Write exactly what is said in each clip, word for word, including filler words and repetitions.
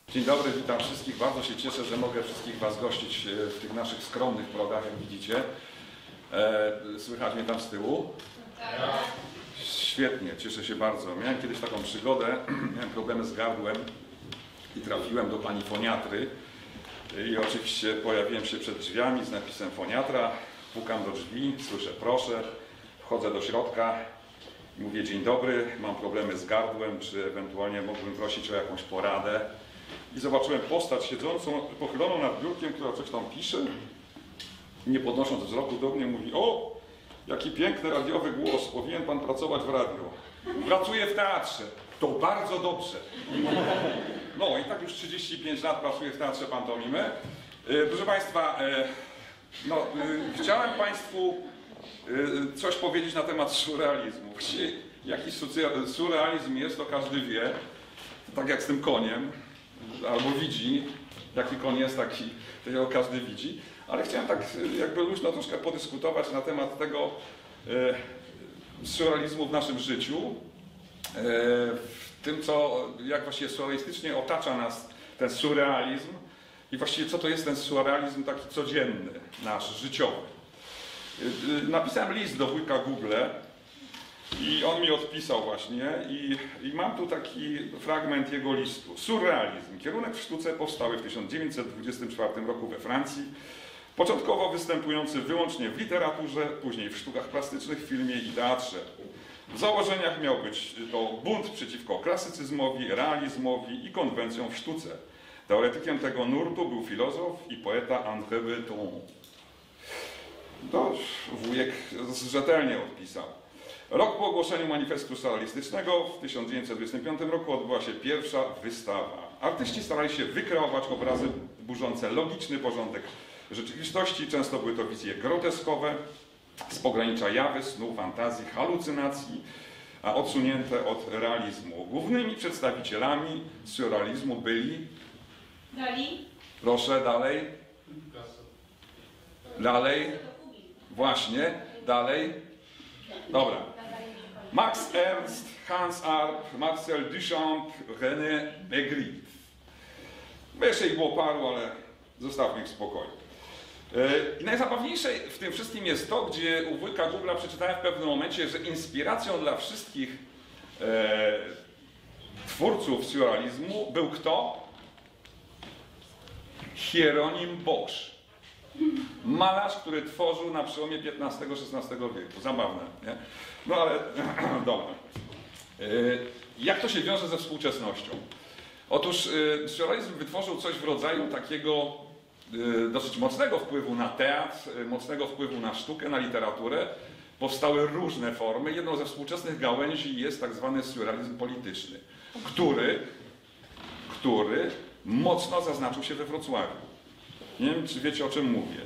Dzień dobry, witam wszystkich. Bardzo się cieszę, że mogę wszystkich Was gościć w tych naszych skromnych progach, jak widzicie. Słychać mnie tam z tyłu? Tak. Świetnie, cieszę się bardzo. Miałem kiedyś taką przygodę, miałem problemy z gardłem i trafiłem do pani foniatry. I oczywiście pojawiłem się przed drzwiami z napisem foniatra, pukam do drzwi, słyszę proszę, wchodzę do środka i mówię dzień dobry, mam problemy z gardłem, czy ewentualnie mógłbym prosić o jakąś poradę. I zobaczyłem postać siedzącą, pochyloną nad biurkiem, która coś tam pisze. Nie podnosząc wzroku do mnie, mówi: o, jaki piękny radiowy głos, powinien pan pracować w radiu. Pracuję w teatrze. To bardzo dobrze. No i tak już trzydzieści pięć lat pracuję w teatrze pantomime. Proszę Państwa, no, chciałem Państwu coś powiedzieć na temat surrealizmu. Właściwie jaki surrealizm jest, to każdy wie. Tak jak z tym koniem. Albo widzi, jaki koń jest, taki, takiego każdy widzi. Ale chciałem tak jakby luźno troszkę podyskutować na temat tego e, surrealizmu w naszym życiu. E, w tym, co, jak właściwie surrealistycznie otacza nas ten surrealizm i właściwie co to jest ten surrealizm taki codzienny, nasz, życiowy. E, napisałem list do wujka Google i on mi odpisał właśnie i, i mam tu taki fragment jego listu. Surrealizm. Kierunek w sztuce powstały w tysiąc dziewięćset dwudziestym czwartym roku we Francji. Początkowo występujący wyłącznie w literaturze, później w sztukach plastycznych, filmie i teatrze. W założeniach miał być to bunt przeciwko klasycyzmowi, realizmowi i konwencjom w sztuce. Teoretykiem tego nurtu był filozof i poeta André Breton. To wujek rzetelnie odpisał. Rok po ogłoszeniu manifestu surrealistycznego w tysiąc dziewięćset dwudziestym piątym roku odbyła się pierwsza wystawa. Artyści starali się wykreować obrazy burzące logiczny porządek rzeczywistości. Często były to wizje groteskowe, z pogranicza jawy, snu, fantazji, halucynacji, a odsunięte od realizmu. Głównymi przedstawicielami surrealizmu byli... Dali? Proszę, dalej. Dalej. Właśnie, dalej. Dobra. Max Ernst, Hans Arp, Marcel Duchamp, René Magritte. Jeszcze ich było paru, ale zostawmy ich w spokoju. I najzabawniejsze w tym wszystkim jest to, gdzie u wujka Google'a przeczytałem w pewnym momencie, że inspiracją dla wszystkich e, twórców surrealizmu był kto? Hieronim Bosch. Malarz, który tworzył na przełomie piętnastego do szesnastego wieku. Zabawne, nie? No ale dobra. Jak to się wiąże ze współczesnością? Otóż surrealizm wytworzył coś w rodzaju takiego dosyć mocnego wpływu na teatr, mocnego wpływu na sztukę, na literaturę. Powstały różne formy. Jedną ze współczesnych gałęzi jest tak zwany surrealizm polityczny, który, który mocno zaznaczył się we Wrocławiu. Nie wiem, czy wiecie, o czym mówię.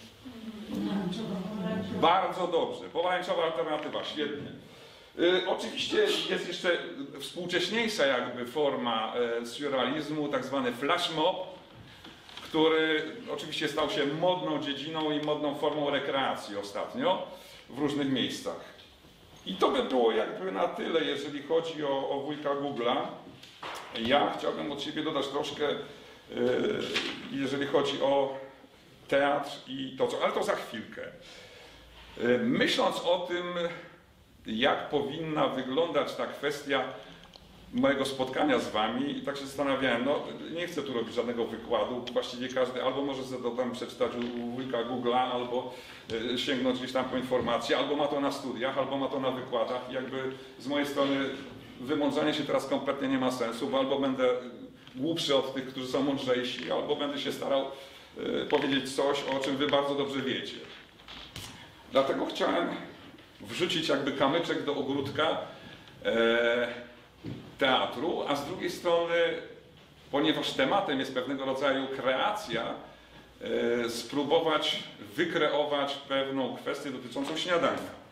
Bardzo dobrze. Pomarańczowa alternatywa, świetnie. Y, oczywiście jest jeszcze współcześniejsza jakby forma y, surrealizmu, tak zwany flash mob, który oczywiście stał się modną dziedziną i modną formą rekreacji ostatnio w różnych miejscach. I to by było jakby na tyle, jeżeli chodzi o, o wujka Google'a. Ja chciałbym od siebie dodać troszkę, jeżeli chodzi o teatr i to co, ale to za chwilkę. Myśląc o tym, jak powinna wyglądać ta kwestia mojego spotkania z wami, tak się zastanawiałem, no nie chcę tu robić żadnego wykładu, właściwie każdy albo może sobie to tam przeczytać u wujka Google'a, albo sięgnąć gdzieś tam po informacje, albo ma to na studiach, albo ma to na wykładach. I jakby z mojej strony wymądrzanie się teraz kompletnie nie ma sensu, bo albo będę głupszy od tych, którzy są mądrzejsi, albo będę się starał y, powiedzieć coś, o czym wy bardzo dobrze wiecie. Dlatego chciałem wrzucić jakby kamyczek do ogródka e, teatru, a z drugiej strony, ponieważ tematem jest pewnego rodzaju kreacja, e, spróbować wykreować pewną kwestię dotyczącą śniadania.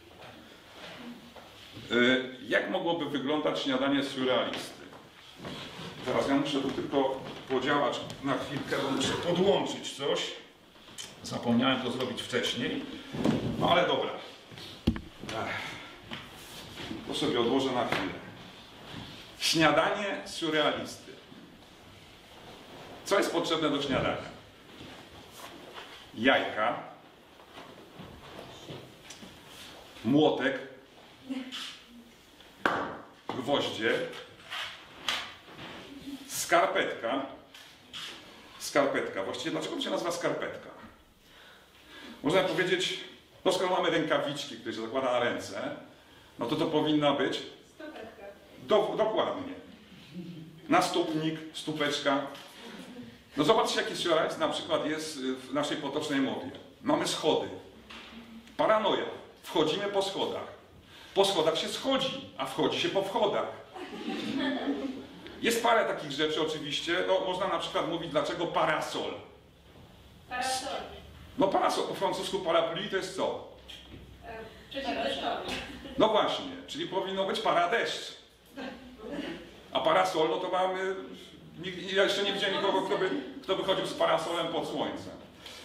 E, jak mogłoby wyglądać śniadanie surrealisty? Teraz ja muszę tu tylko podziałać na chwilkę, bo muszę podłączyć coś. Zapomniałem to zrobić wcześniej, no ale dobra. To sobie odłożę na chwilę. Śniadanie surrealisty. Co jest potrzebne do śniadania? Jajka, młotek, gwoździe, skarpetka. Skarpetka. Właściwie dlaczego to się nazywa skarpetka? Można powiedzieć, no skoro mamy rękawiczki, które się zakłada na ręce, no to to powinna być Stopeczka. Do, dokładnie. Nastupnik, stupeczka. No zobaczcie, jaki surrealizm na przykład jest w naszej potocznej mowie. Mamy schody. Paranoja. Wchodzimy po schodach. Po schodach się schodzi, a wchodzi się po wchodach. Jest parę takich rzeczy oczywiście. No, można na przykład mówić, dlaczego parasol. Parasol. No parasol po francusku parapluie to jest co? E, Przeciwdeszczowy. No właśnie, czyli powinno być paradeszcz. A parasol, no to mamy... Ja jeszcze nie widziałem nikogo, kto by, kto by chodził z parasolem pod słońcem.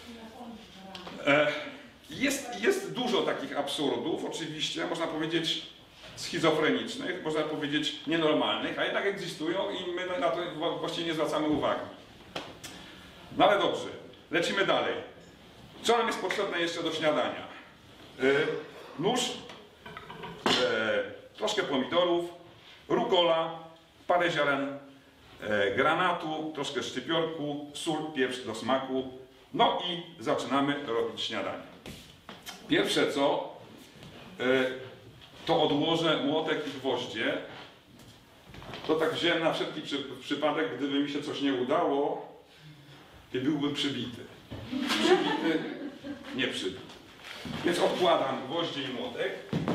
E, jest, jest dużo takich absurdów, oczywiście, można powiedzieć schizofrenicznych, można powiedzieć nienormalnych, a jednak egzystują i my na to właściwie nie zwracamy uwagi. No ale dobrze, lecimy dalej. Co nam jest potrzebne jeszcze do śniadania? E, nóż, e, troszkę pomidorów, rukola, parę ziaren e, granatu, troszkę szczypiorku, sól, pieprz do smaku. No i zaczynamy robić śniadanie. Pierwsze co, e, to odłożę młotek i gwoździe. To tak wziąłem na wszelki przy, przypadek, gdyby mi się coś nie udało, i byłby przybity. Przybity, nie przybity. Więc odkładam gwoździe i młotek.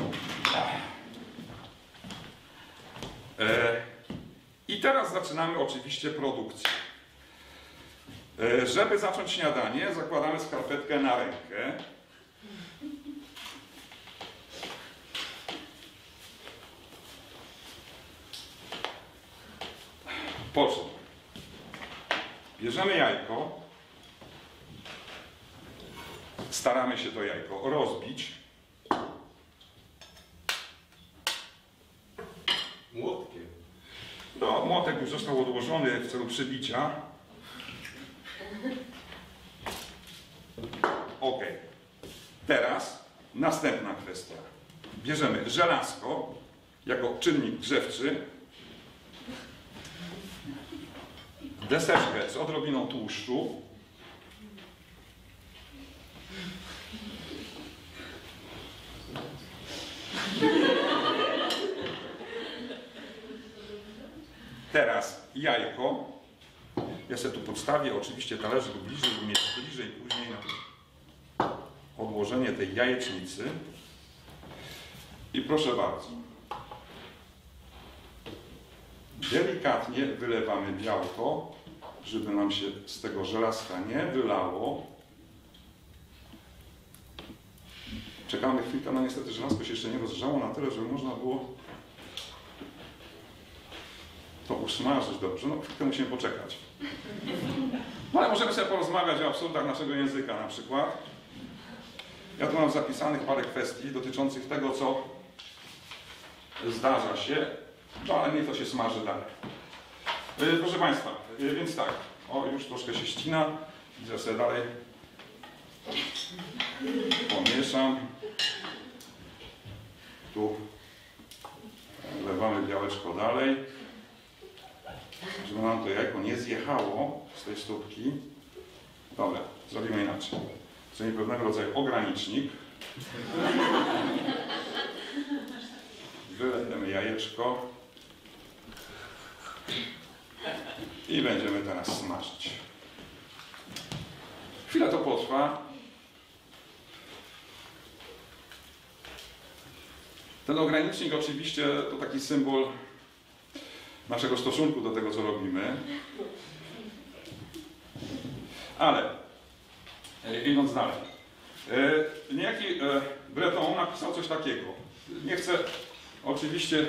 E, I teraz zaczynamy oczywiście produkcję. E, żeby zacząć śniadanie, zakładamy skarpetkę na rękę. Po czym bierzemy jajko, staramy się to jajko rozbić. Młotkiem. No, młotek już został odłożony w celu przybicia. Ok. Teraz następna kwestia. Bierzemy żelazko jako czynnik grzewczy, deseczkę z odrobiną tłuszczu, teraz jajko. Ja sobie tu podstawię oczywiście talerzyk bliżej, żeby mieć bliżej później na odłożenie tej jajecznicy. I proszę bardzo. Delikatnie wylewamy białko, żeby nam się z tego żelazka nie wylało. Czekamy chwilkę, no niestety żelazko się jeszcze nie rozgrzało na tyle, żeby można było to usmażyć dobrze. No chwilkę musimy poczekać. No ale możemy sobie porozmawiać o absurdach naszego języka na przykład. Ja tu mam zapisanych parę kwestii dotyczących tego, co zdarza się, no ale nie to się smaży dalej. Yy, proszę Państwa, yy, więc tak, o już troszkę się ścina, idę sobie dalej, pomieszam, tu wlewamy białeczko dalej, żeby nam to jajko nie zjechało z tej stópki. Dobra, zrobimy inaczej. Zrobimy pewnego rodzaju ogranicznik. Wylejemy jajeczko i będziemy teraz smażyć. Chwilę to potrwa. Ten ogranicznik oczywiście to taki symbol naszego stosunku do tego, co robimy. Ale idąc dalej. Niejaki Breton napisał coś takiego. Nie chcę oczywiście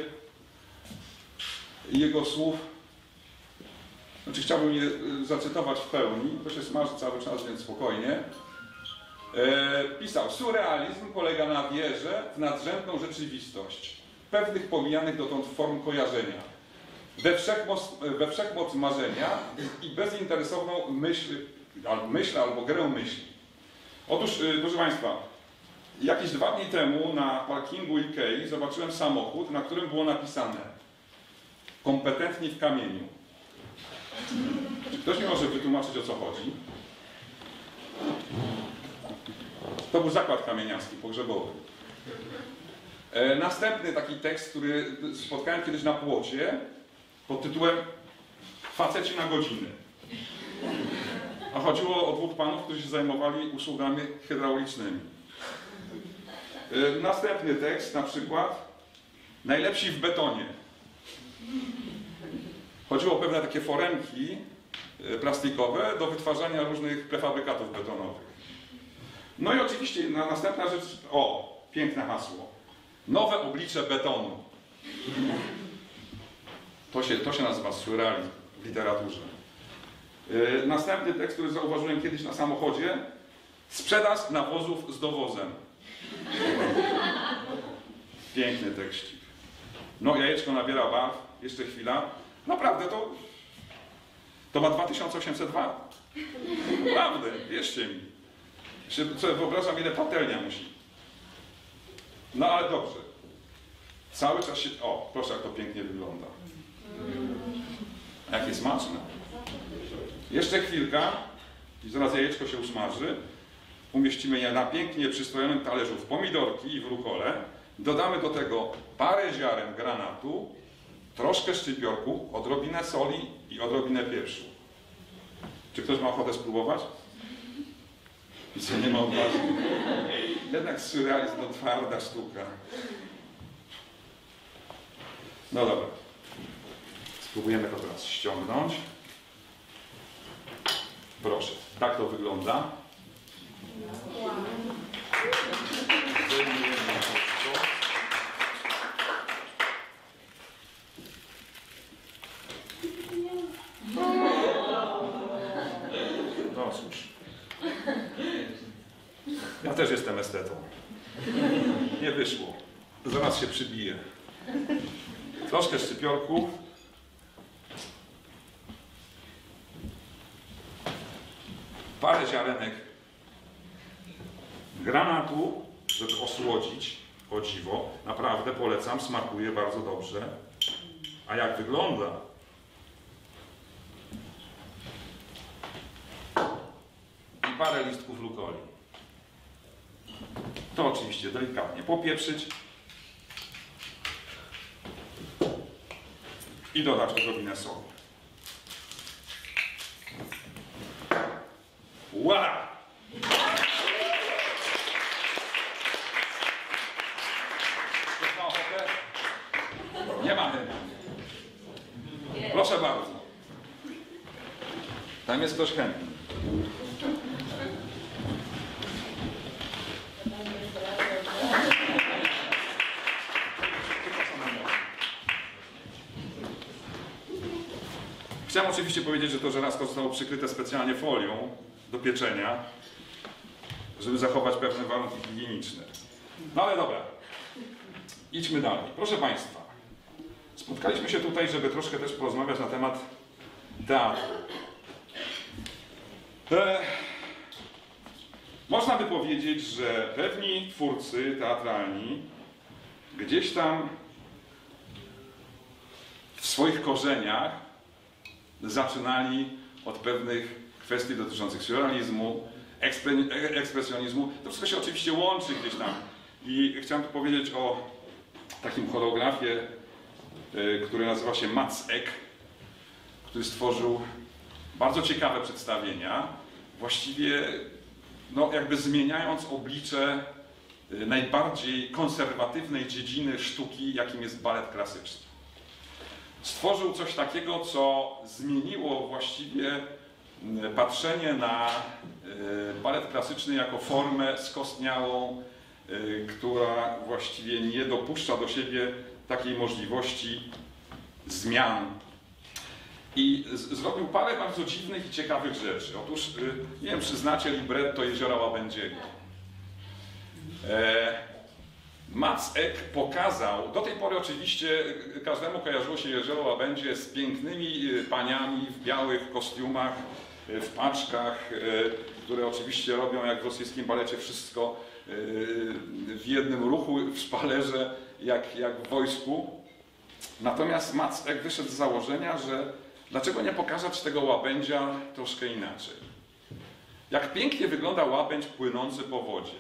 jego słów, znaczy chciałbym je zacytować w pełni, to się smaży cały czas, więc spokojnie. E, pisał, surrealizm polega na wierze w nadrzędną rzeczywistość, pewnych pomijanych dotąd form kojarzenia. we wszechmoc, we wszechmoc marzenia i bezinteresowną myśl, myśl albo grę myśli. Otóż, proszę Państwa, jakieś dwa dni temu na parkingu Ikei zobaczyłem samochód, na którym było napisane kompetentni w kamieniu. Czy ktoś mi może wytłumaczyć, o co chodzi? To był zakład kamieniarski, pogrzebowy. E, następny taki tekst, który spotkałem kiedyś na płocie, pod tytułem Faceci na godziny. A chodziło o dwóch panów, którzy się zajmowali usługami hydraulicznymi. E, następny tekst, na przykład Najlepsi w betonie. Chodziło o pewne takie foremki plastikowe do wytwarzania różnych prefabrykatów betonowych. No i oczywiście na, następna rzecz, o, piękne hasło. Nowe oblicze betonu. To się, to się nazywa surrealizm w literaturze. Yy, następny tekst, który zauważyłem kiedyś na samochodzie. Sprzedaż nawozów z dowozem. Piękny tekścik. No, jajeczko nabiera barw. Jeszcze chwila. Naprawdę to... To ma dwa tysiące osiemset wat. Naprawdę, wierzcie mi. Się, co, wyobrażam, ile patelnia musi. No ale dobrze. Cały czas się... O, proszę, jak to pięknie wygląda. Jakie smaczne. Jeszcze chwilka i zaraz jajeczko się usmaży. Umieścimy je na pięknie przystrojonym talerzu w pomidorki i w rukole. Dodamy do tego parę ziaren granatu, troszkę szczypiorku, odrobinę soli i odrobinę pieprzu. Czy ktoś ma ochotę spróbować? I co, nie ma odważy? Jednak surrealizm to twarda sztuka. No dobra. Spróbujemy to teraz ściągnąć. Proszę, tak to wygląda. No cóż. Ja też jestem estetą. Nie wyszło. Zaraz się przybije. Troszkę szczypiorku. Parę ziarenek granatu, żeby osłodzić. O dziwo. Naprawdę polecam. Smakuje bardzo dobrze. A jak wygląda? I parę listków rukoli. To oczywiście delikatnie popieprzyć. I dodać odrobinę soli. Wow! Ktoś ma ochotę? Nie ma chętnych. Proszę bardzo. Tam jest ktoś chętny. Chciałem oczywiście powiedzieć, że to żelazko zostało przykryte specjalnie folią do pieczenia, żeby zachować pewne warunki higieniczne. No ale dobra, idźmy dalej. Proszę Państwa, spotkaliśmy się tutaj, żeby troszkę też porozmawiać na temat teatru. E, można by powiedzieć, że pewni twórcy teatralni gdzieś tam w swoich korzeniach zaczynali od pewnych kwestii dotyczących surrealizmu, ekspresjonizmu. To wszystko się oczywiście łączy gdzieś tam. I chciałem tu powiedzieć o takim choreografie, który nazywa się Mats Ek, który stworzył bardzo ciekawe przedstawienia, właściwie no, jakby zmieniając oblicze najbardziej konserwatywnej dziedziny sztuki, jakim jest balet klasyczny. Stworzył coś takiego, co zmieniło właściwie patrzenie na balet klasyczny jako formę skostniałą, która właściwie nie dopuszcza do siebie takiej możliwości zmian. I zrobił parę bardzo dziwnych i ciekawych rzeczy. Otóż, nie wiem, czy znacie libretto Jeziora Łabędziego. Max Eck pokazał, do tej pory oczywiście każdemu kojarzyło się Jerzego Łabędzie z pięknymi paniami w białych kostiumach, w paczkach, które oczywiście robią jak w rosyjskim balecie wszystko w jednym ruchu, w szpalerze, jak, jak w wojsku. Natomiast Max Eck wyszedł z założenia, że dlaczego nie pokazać tego łabędzia troszkę inaczej. Jak pięknie wygląda łabędź płynący po wodzie.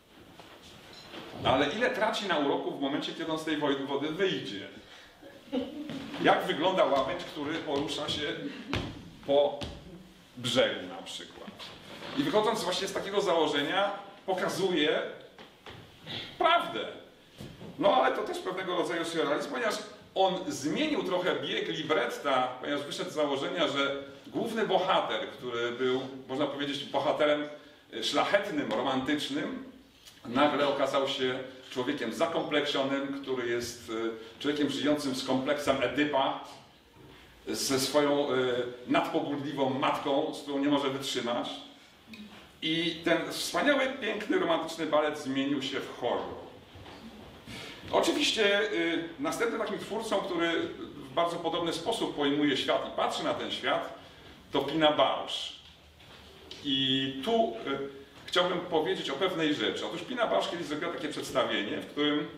Ale ile traci na uroku w momencie, kiedy on z tej wody wyjdzie? Jak wygląda łabędź, który porusza się po brzegu na przykład? I wychodząc właśnie z takiego założenia, pokazuje prawdę. No ale to też pewnego rodzaju surrealizm, ponieważ on zmienił trochę bieg libretta, ponieważ wyszedł z założenia, że główny bohater, który był, można powiedzieć, bohaterem szlachetnym, romantycznym, nagle okazał się człowiekiem zakompleksionym, który jest człowiekiem żyjącym z kompleksem Edypa, ze swoją nadpobudliwą matką, z którą nie może wytrzymać. I ten wspaniały, piękny, romantyczny balet zmienił się w horror. Oczywiście y, następnym takim twórcą, który w bardzo podobny sposób pojmuje świat i patrzy na ten świat, to Pina Bausch. I tu y, chciałbym powiedzieć o pewnej rzeczy. Otóż Pina Bausch kiedyś zrobiła takie przedstawienie, w którym y,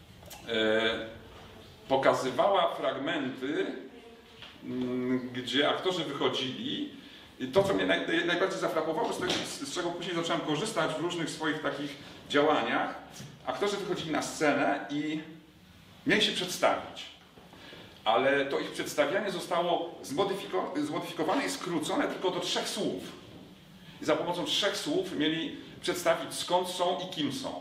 pokazywała fragmenty, y, gdzie aktorzy wychodzili. I to, co mnie naj, najbardziej zafrapowało, z, tego, z czego później zacząłem korzystać w różnych swoich takich działaniach, aktorzy wychodzili na scenę i mieli się przedstawić. Ale to ich przedstawianie zostało zmodyfiko zmodyfikowane i skrócone tylko do trzech słów. I za pomocą trzech słów mieli przedstawić, skąd są i kim są.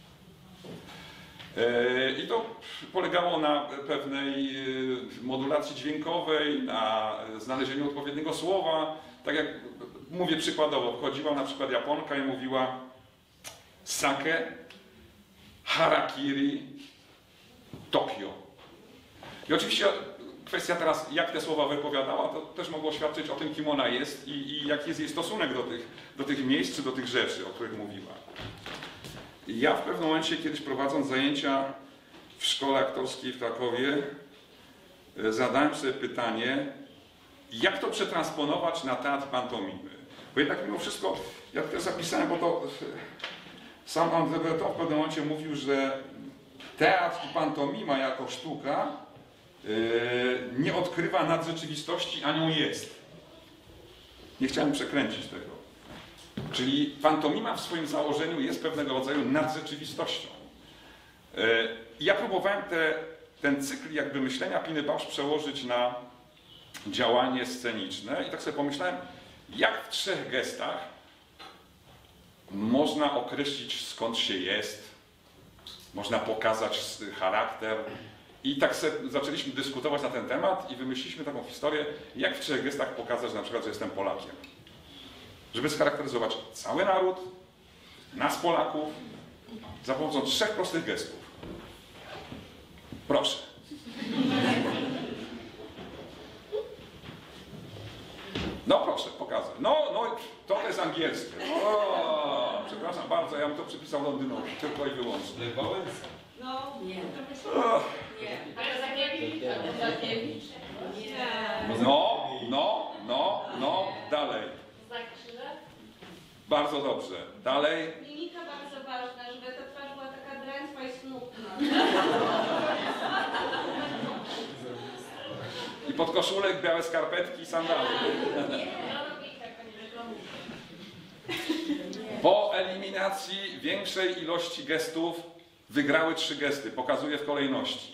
I to polegało na pewnej modulacji dźwiękowej, na znalezieniu odpowiedniego słowa. Tak jak mówię przykładowo, wchodziła na przykład Japonka i mówiła sake, harakiri, Tokio. I oczywiście kwestia teraz, jak te słowa wypowiadała, to też mogło świadczyć o tym, kim ona jest i, i jaki jest jej stosunek do tych, do tych miejsc czy do tych rzeczy, o których mówiła. I ja w pewnym momencie, kiedyś prowadząc zajęcia w szkole aktorskiej w Krakowie, zadałem sobie pytanie, jak to przetransponować na teatr pantomimy. Bo jednak mimo wszystko, ja to zapisałem, bo to sam André Breton w pewnym momencie mówił, że teatr i pantomima jako sztuka yy, nie odkrywa nadrzeczywistości, a nią jest. Nie chciałem przekręcić tego. Czyli pantomima w swoim założeniu jest pewnego rodzaju nadrzeczywistością. Yy, ja próbowałem te, ten cykl jakby myślenia Piny Bausch przełożyć na działanie sceniczne i tak sobie pomyślałem, jak w trzech gestach można określić, skąd się jest, można pokazać charakter. I tak sobie zaczęliśmy dyskutować na ten temat i wymyśliliśmy taką historię, jak w trzech gestach pokazać na przykład, że jestem Polakiem. Żeby scharakteryzować cały naród, nas Polaków, za pomocą trzech prostych gestów. Proszę. No proszę, pokazać. No, no, to jest angielskie. O, przepraszam bardzo, ja bym to przypisał Londynowi, tylko i wyłącznie. No, nie. O, Nie. Ale Zagiewicz? Zagiewicz? Nie. no, no, no, no, dalej. Zakrzyże? Bardzo dobrze. Dalej. Mimika bardzo ważna, żeby ta twarz była taka drętwa i smutna. I podkoszulek, białe skarpetki i sandały. Po eliminacji większej ilości gestów wygrały trzy gesty. Pokazuję w kolejności.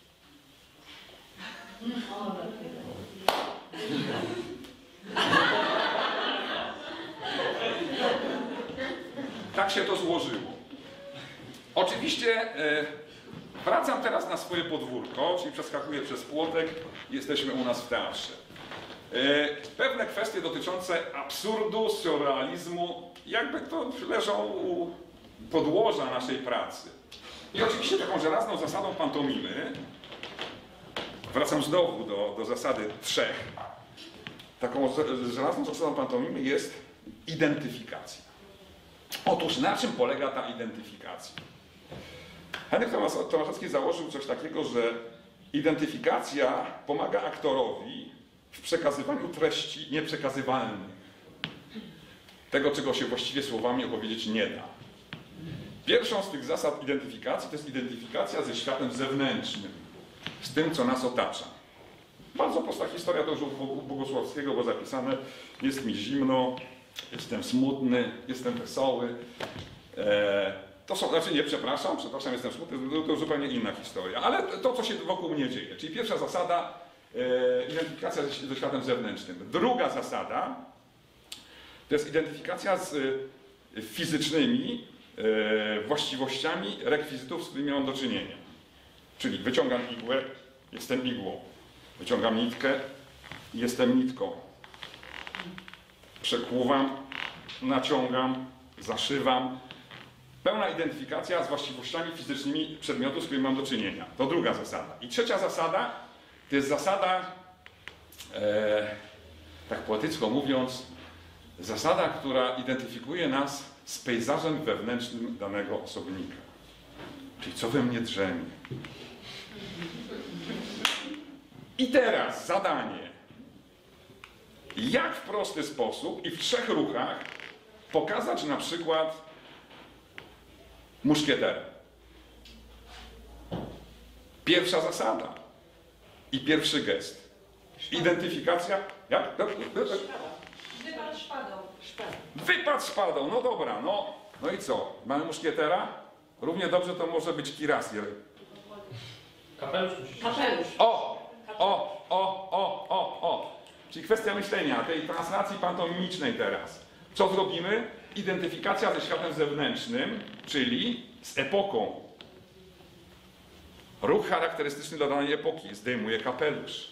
Tak się to złożyło. Oczywiście e, wracam teraz na swoje podwórko, czyli przeskakuję przez płotek i jesteśmy u nas w teatrze. E, pewne kwestie dotyczące absurdu, surrealizmu, jakby to leżą u podłoża naszej pracy. I oczywiście taką żelazną zasadą pantomimy, wracam znowu do, do zasady trzech, taką żelazną zasadą pantomimy jest identyfikacja. Otóż na czym polega ta identyfikacja? Henryk Tomaszewski założył coś takiego, że identyfikacja pomaga aktorowi w przekazywaniu treści nieprzekazywalnych. Tego, czego się właściwie słowami opowiedzieć nie da. Pierwszą z tych zasad identyfikacji to jest identyfikacja ze światem zewnętrznym, z tym, co nas otacza. Bardzo prosta historia, to już u Bogusławskiego było zapisane. Jest mi zimno, jestem smutny, jestem wesoły. Eee, to są, znaczy nie, przepraszam, przepraszam, jestem smutny, to, to zupełnie inna historia. Ale to, co się wokół mnie dzieje. Czyli pierwsza zasada, e, identyfikacja ze, ze światem zewnętrznym. Druga zasada to jest identyfikacja z e, fizycznymi e, właściwościami rekwizytów, z którymi mam do czynienia. Czyli wyciągam igłę, jestem igłą. Wyciągam nitkę, jestem nitką. Przekłuwam, naciągam, zaszywam. Pełna identyfikacja z właściwościami fizycznymi przedmiotu, z którym mam do czynienia. To druga zasada. I trzecia zasada to jest zasada, e, tak poetycko mówiąc, zasada, która identyfikuje nas z pejzażem wewnętrznym danego osobnika. Czyli co we mnie drzemie. I teraz zadanie. Jak w prosty sposób i w trzech ruchach pokazać na przykład muszkieterę. Pierwsza zasada i pierwszy gest. Identyfikacja. Jak? Wypad szpadą. Wypad szpadą, no dobra, no. No i co? Mamy muszkietera? Równie dobrze to może być kirasier. Kapelusz musi się... Kapelusz. O! O! O! O! O! O! Czyli kwestia myślenia, tej translacji pantomimicznej teraz. Co zrobimy? Identyfikacja ze światem zewnętrznym, czyli z epoką. Ruch charakterystyczny dla danej epoki. Zdejmuje kapelusz.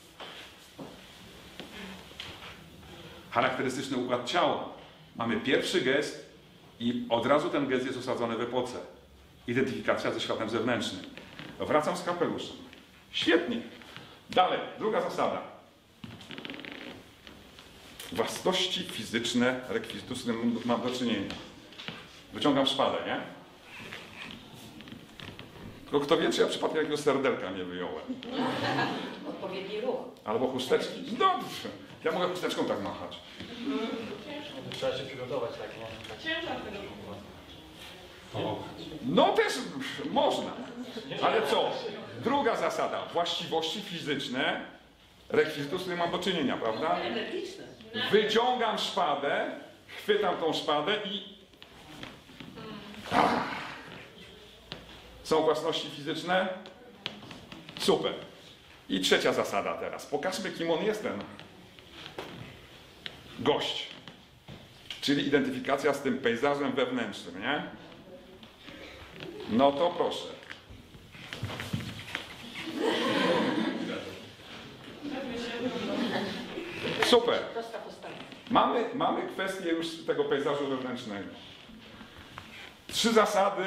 Charakterystyczny układ ciała. Mamy pierwszy gest i od razu ten gest jest osadzony w epoce. Identyfikacja ze światem zewnętrznym. Wracam z kapeluszem. Świetnie. Dalej, druga zasada. Własności fizyczne rekwizytu, z którym mam do czynienia. Wyciągam szpadę, nie? Tylko kto wie, czy ja przypadkiem jakiegoś serdelka nie wyjąłem. Odpowiedni ruch. Albo chusteczki. Dobrze. Ja mogę chusteczką tak machać. Trzeba się przygotować tak, no. Ciężar tego. No też można. Ale co? Druga zasada. Właściwości fizyczne rekwizytu, z którym mam do czynienia, prawda? Energiczne. Wyciągam szpadę, chwytam tą szpadę i... Ach. Są własności fizyczne? Super. I trzecia zasada teraz. Pokażmy, kim on jest, ten gość. Czyli identyfikacja z tym pejzażem wewnętrznym, nie? No to proszę. Super. Mamy, mamy kwestię już tego pejzażu wewnętrznego. Trzy zasady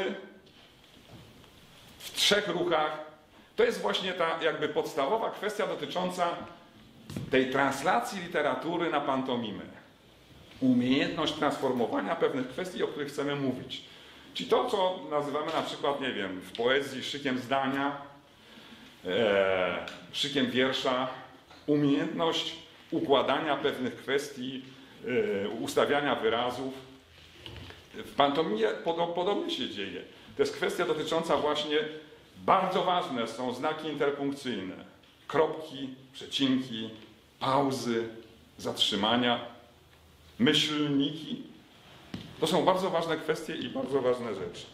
w trzech ruchach. To jest właśnie ta jakby podstawowa kwestia dotycząca tej translacji literatury na pantomimę. Umiejętność transformowania pewnych kwestii, o których chcemy mówić. Czyli to, co nazywamy na przykład, nie wiem, w poezji szykiem zdania, e, szykiem wiersza, umiejętność układania pewnych kwestii, e, ustawiania wyrazów. W pantomimie podobnie się dzieje. To jest kwestia dotycząca właśnie, bardzo ważne są znaki interpunkcyjne. Kropki, przecinki, pauzy, zatrzymania, myślniki. To są bardzo ważne kwestie i bardzo ważne rzeczy.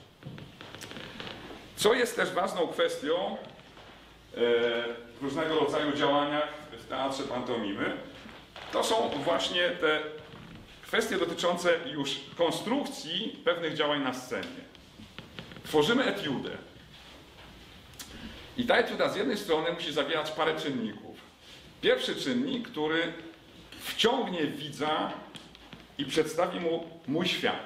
Co jest też ważną kwestią e, w różnego rodzaju działaniach w teatrze pantomimy, to są właśnie te kwestie dotyczące już konstrukcji pewnych działań na scenie. Tworzymy etiudę. I ta etiuda z jednej strony musi zawierać parę czynników. Pierwszy czynnik, który wciągnie widza i przedstawi mu mój świat.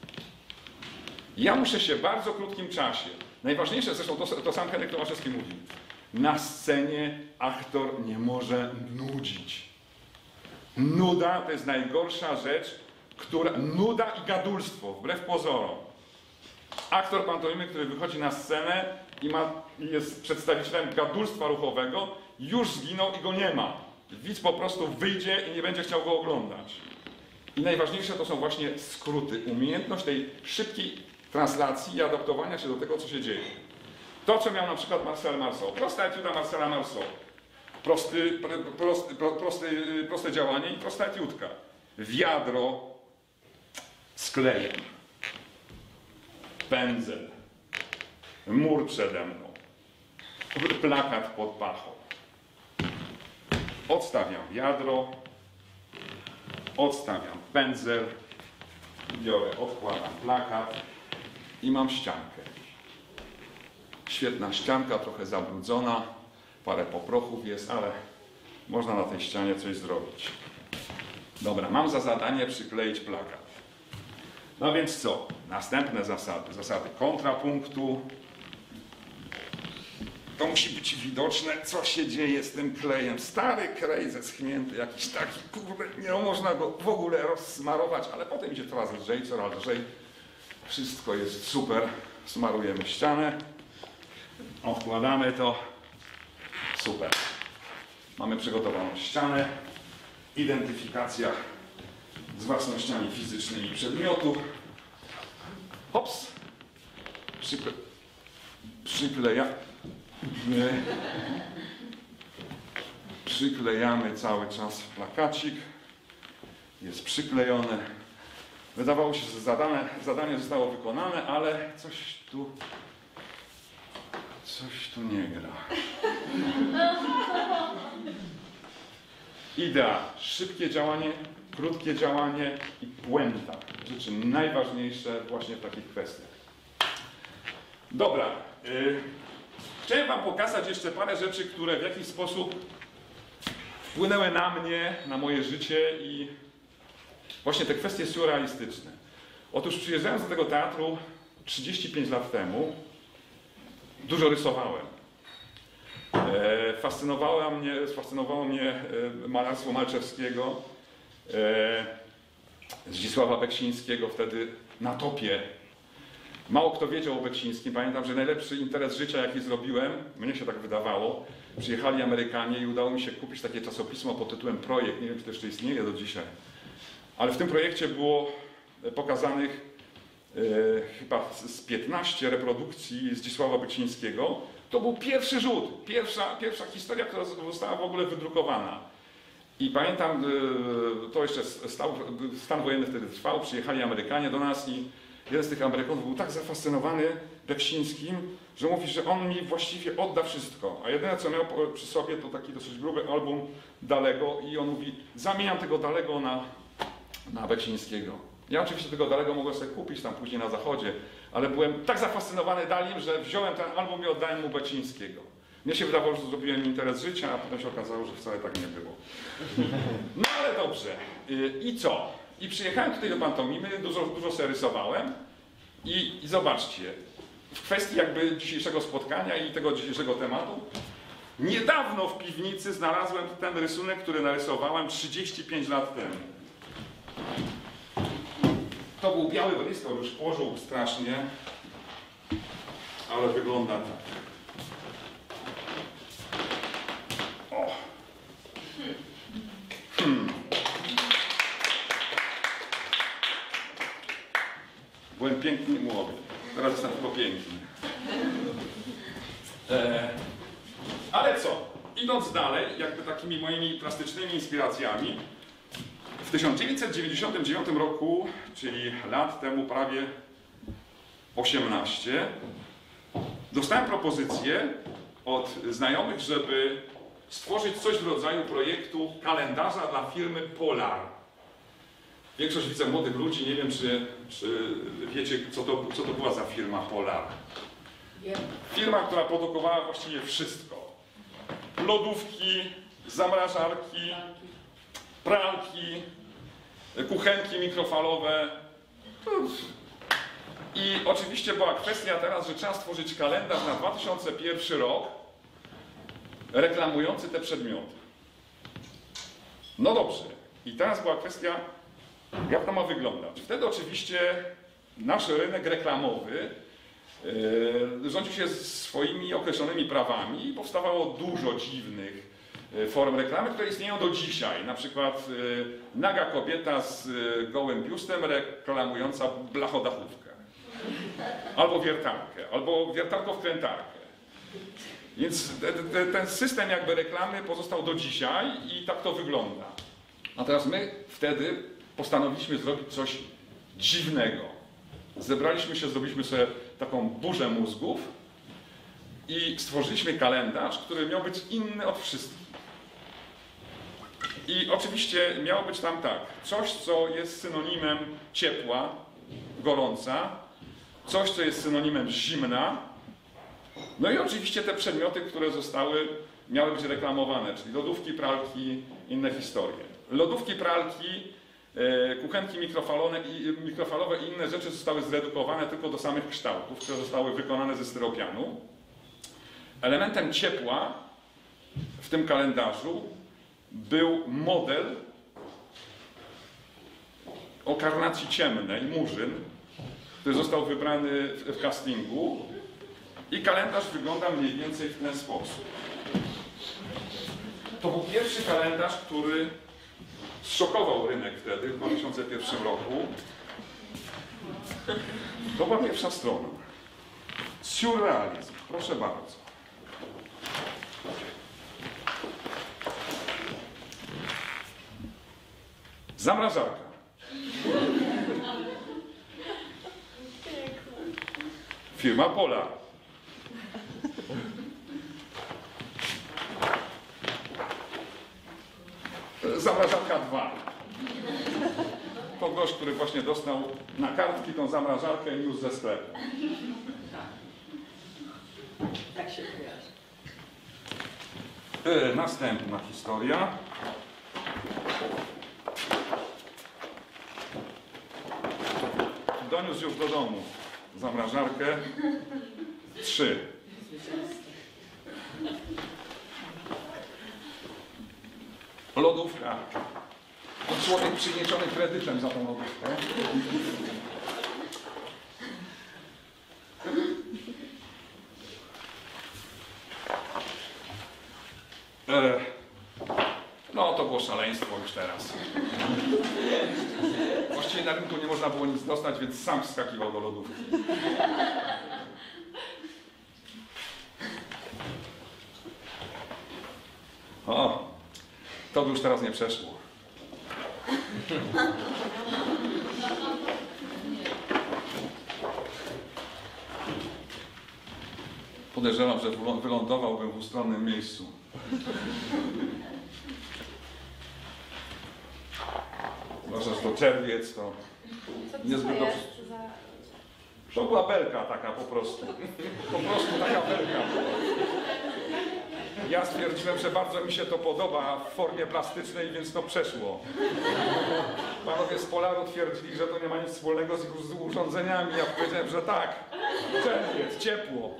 Ja muszę się w bardzo krótkim czasie, najważniejsze zresztą to, to sam Henryk Tomaszewski mówi, na scenie aktor nie może nudzić. Nuda to jest najgorsza rzecz, która, nuda i gadulstwo, wbrew pozorom. Aktor pantomimy, który wychodzi na scenę i ma, jest przedstawicielem gadulstwa ruchowego, już zginął i go nie ma. Widz po prostu wyjdzie i nie będzie chciał go oglądać. I najważniejsze to są właśnie skróty. Umiejętność tej szybkiej translacji i adaptowania się do tego, co się dzieje. To, co miał na przykład Marcel Marceau. Prosta etiuda Marcela Marceau. Prosty, prosty, prosty, proste działanie i prosta etiudka. Wiadro z klejem. Pędzel. Mur przede mną. Plakat pod pachą. Odstawiam wiadro. Odstawiam pędzel. Biorę, odkładam plakat i mam ściankę. Świetna ścianka, trochę zabrudzona. Parę poprochów jest, ale można na tej ścianie coś zrobić. Dobra, mam za zadanie przykleić plakat. No więc co? Następne zasady. Zasady kontrapunktu. To musi być widoczne, co się dzieje z tym klejem. Stary klej zeschnięty, jakiś taki, kurde, nie można go w ogóle rozsmarować, ale potem idzie coraz lżej, coraz lżej. Wszystko jest super. Smarujemy ścianę. Odkładamy to. Super. Mamy przygotowaną ścianę. Identyfikacja z własnościami fizycznymi przedmiotu. Hops. Przykle... Przykleja... Przyklejamy cały czas plakacik. Jest przyklejone. Wydawało się, że zadane, zadanie zostało wykonane, ale coś tu... Coś tu nie gra. Idea. Szybkie działanie, krótkie działanie i puenta. Rzeczy najważniejsze właśnie w takich kwestiach. Dobra. Yy, chciałem wam pokazać jeszcze parę rzeczy, które w jakiś sposób wpłynęły na mnie, na moje życie i właśnie te kwestie surrealistyczne. Otóż przyjeżdżając do tego teatru trzydzieści pięć lat temu, dużo rysowałem. E, fascynowało mnie, fascynowało mnie e, malarstwo Malczewskiego, e, Zdzisława Beksińskiego, wtedy na topie. Mało kto wiedział o Beksińskim. Pamiętam, że najlepszy interes życia, jaki zrobiłem, mnie się tak wydawało, przyjechali Amerykanie i udało mi się kupić takie czasopismo pod tytułem Projekt. Nie wiem, czy to jeszcze istnieje do dzisiaj. Ale w tym projekcie było pokazanych Yy, chyba z piętnaście reprodukcji Zdzisława Beksińskiego. To był pierwszy rzut, pierwsza, pierwsza historia, która została w ogóle wydrukowana. I pamiętam, yy, to jeszcze stał, stan wojenny wtedy trwał, przyjechali Amerykanie do nas i jeden z tych Amerykanów był tak zafascynowany Beksińskim, że mówi, że on mi właściwie odda wszystko. A jedyne, co miał przy sobie, to taki dosyć gruby album Dalego i on mówi, zamieniam tego Dalego na, na Beksińskiego. Ja oczywiście tego Dalego mogłem sobie kupić tam później na zachodzie, ale byłem tak zafascynowany Dalim, że wziąłem ten album i oddałem mu Beksińskiego. Mnie się wydawało, że zrobiłem interes życia, a potem się okazało, że wcale tak nie było. No ale dobrze. I co? I przyjechałem tutaj do pantomimy, dużo, dużo sobie rysowałem i, i zobaczcie, w kwestii jakby dzisiejszego spotkania i tego dzisiejszego tematu, niedawno w piwnicy znalazłem ten rysunek, który narysowałem trzydzieści pięć lat temu. To był biały bristol, już pożółł strasznie, ale wygląda tak. O. Hmm. Byłem piękny młody, teraz jestem tylko piękny. E, ale co? Idąc dalej, jakby takimi moimi plastycznymi inspiracjami, w tysiąc dziewięćset dziewięćdziesiątym dziewiątym roku, czyli lat temu prawie osiemnaście, dostałem propozycję od znajomych, żeby stworzyć coś w rodzaju projektu kalendarza dla firmy Polar. Większość widzę młodych ludzi, nie wiem, czy, czy wiecie, co to, co to była za firma Polar. Firma, która produkowała właściwie wszystko. Lodówki, zamrażarki, pralki, kuchenki mikrofalowe. I oczywiście była kwestia teraz, że trzeba stworzyć kalendarz na dwa tysiące pierwszy rok reklamujący te przedmioty. No dobrze. I teraz była kwestia, jak to ma wyglądać. Wtedy oczywiście nasz rynek reklamowy Rządził się swoimi określonymi prawami i powstawało dużo dziwnych form reklamy, które istnieją do dzisiaj. Na przykład naga kobieta z gołym biustem reklamująca blachodachówkę. Albo wiertarkę, albo wiertarko-wkrętarkę. Więc ten system jakby reklamy pozostał do dzisiaj i tak to wygląda. Natomiast my wtedy postanowiliśmy zrobić coś dziwnego. Zebraliśmy się, zrobiliśmy sobie taką burzę mózgów i stworzyliśmy kalendarz, który miał być inny od wszystkich. I oczywiście miało być tam tak, coś co jest synonimem ciepła, gorąca, coś co jest synonimem zimna, no i oczywiście te przedmioty, które zostały, miały być reklamowane, czyli lodówki, pralki, inne historie. Lodówki, pralki, kuchenki mikrofalowe i, mikrofalowe i inne rzeczy zostały zredukowane tylko do samych kształtów, które zostały wykonane ze styropianu. Elementem ciepła w tym kalendarzu był model o karnacji ciemnej, murzyn, który został wybrany w castingu i kalendarz wygląda mniej więcej w ten sposób. To był pierwszy kalendarz, który zszokował rynek wtedy, w dwa tysiące pierwszym roku. To była pierwsza strona. Surrealizm. Proszę bardzo. Zamrażarka. Firma Polar. Zamrażarka dwa. To gość, który właśnie dostał na kartki tą zamrażarkę i już ze sklepu. Tak się kojarzy. E, następna historia. Doniósł już do domu zamrażarkę trzy. Lodówka. To człowiek przyniesiony kredytem za tą lodówkę. E, no to było szaleństwo już teraz. Właściwie na rynku nie można było nic dostać, więc sam wskakiwał do lodówki. O, to by już teraz nie przeszło. Podejrzewam, że wylądowałbym w ustronnym miejscu. Zwłaszcza, że to czerwiec, to niezbyt dobrze. To była belka taka po prostu. Po prostu taka belka. Ja stwierdziłem, że bardzo mi się to podoba w formie plastycznej, więc to przeszło. Panowie z Polaru twierdzili, że to nie ma nic wspólnego z ich z urządzeniami. Ja powiedziałem, że tak. Czerwiec, ciepło.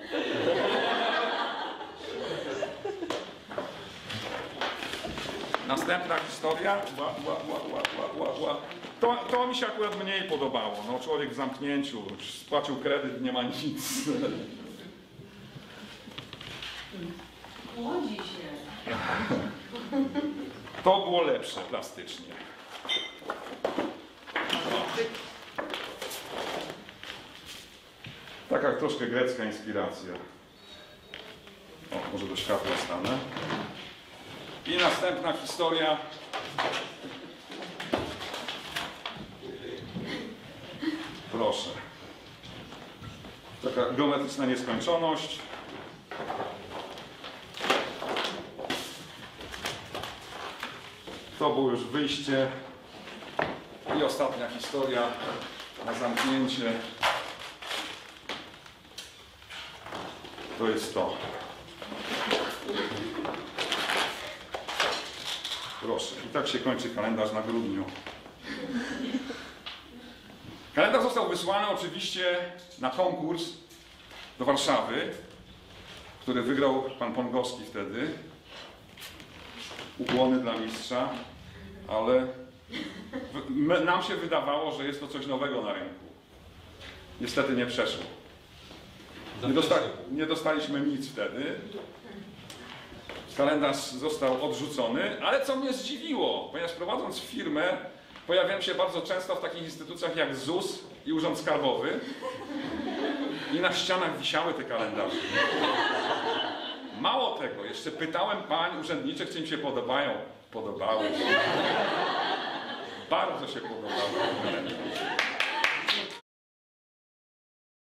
Następna historia. Ła, ła, ła, ła, ła, ła. To, to mi się akurat mniej podobało. No, człowiek w zamknięciu, spłacił kredyt, nie ma nic. Chłodzi się. To było lepsze plastycznie. Taka troszkę grecka inspiracja. O, może do światła stanę. I następna historia. Proszę. Taka geometryczna nieskończoność. To było już wyjście. I ostatnia historia na zamknięcie. To jest to. Proszę. I tak się kończy kalendarz na grudniu. Kalendarz został wysłany oczywiście na konkurs do Warszawy, który wygrał pan Pongowski wtedy. Ukłony dla mistrza, ale w, nam się wydawało, że jest to coś nowego na rynku. Niestety nie przeszło. Nie, dosta nie dostaliśmy nic wtedy. Kalendarz został odrzucony, ale co mnie zdziwiło, ponieważ prowadząc firmę, pojawiałem się bardzo często w takich instytucjach jak Z U S i Urząd Skarbowy i na ścianach wisiały te kalendarze. Mało tego, jeszcze pytałem pań urzędniczych, czy im się podobają. Podobały się. Bardzo się podobały.